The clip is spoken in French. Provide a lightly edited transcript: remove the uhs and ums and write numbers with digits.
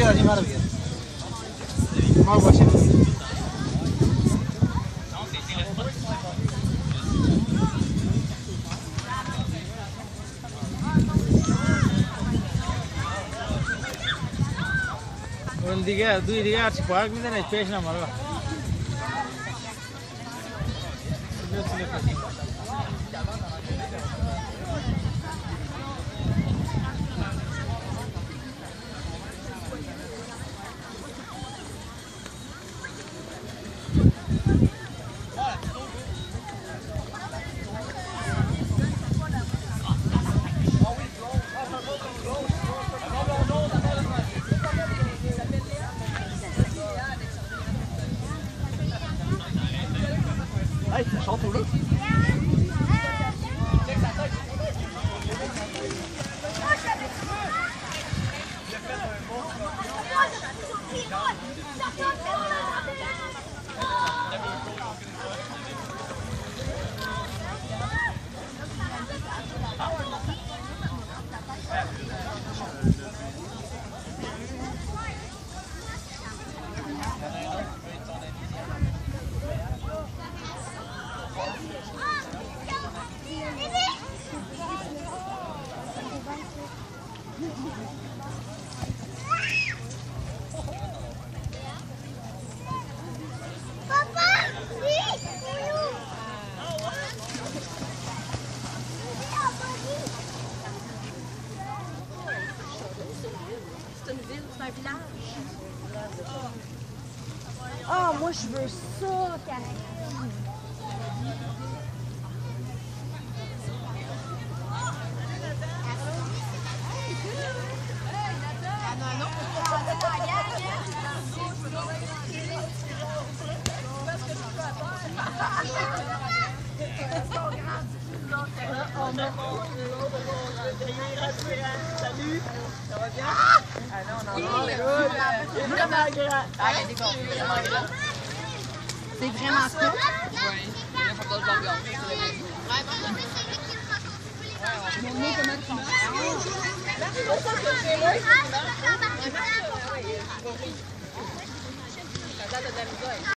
दुई दिगे आठ पार्क में नहीं पेश ना मारो Oh, moi je veux ça, carrément. Salut, ça va bien? Ah non, non, c'est vraiment grand. C'est vraiment ça? Oui, il faut que je le regarde. Comment tu marches?